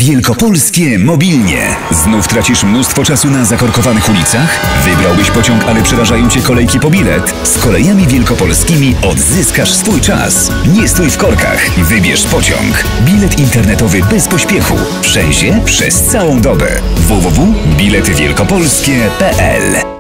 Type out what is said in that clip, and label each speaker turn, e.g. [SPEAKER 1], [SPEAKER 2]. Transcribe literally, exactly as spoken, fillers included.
[SPEAKER 1] Wielkopolskie mobilnie. Znów tracisz mnóstwo czasu na zakorkowanych ulicach? Wybrałbyś pociąg, ale przerażają cię kolejki po bilet? Z Kolejami Wielkopolskimi odzyskasz swój czas. Nie stój w korkach. Wybierz pociąg. Bilet internetowy bez pośpiechu. Wszędzie przez całą dobę. w w w kropka bilety wielkopolskie kropka p l